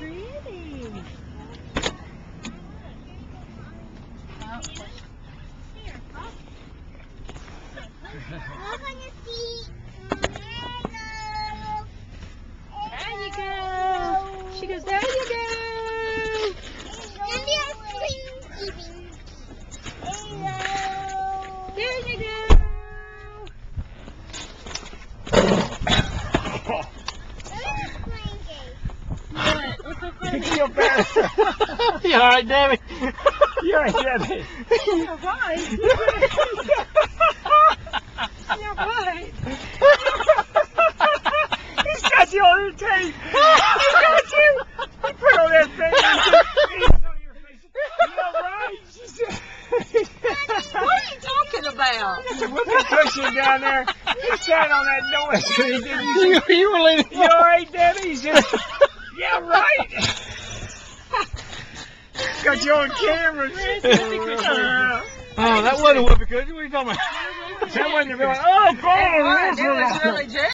pretty. Look on your feet. There you go. She goes, there you go. And they're swinging. There you go. You feel better. You all right, Debbie? You all right, Debbie? You're right. You're right. He's got you on the tape. He got you. He put on that thing. He's on your face. You're right. She said. What are you talking about? There's a whoopee cushion down there. He sat on that noise. You were leaning. You all right, Debbie? He's just. Yeah, right. Got you on camera. Oh, that wasn't a whoopee cushion. What are you talking about? That wasn't a real. Oh, God. It was really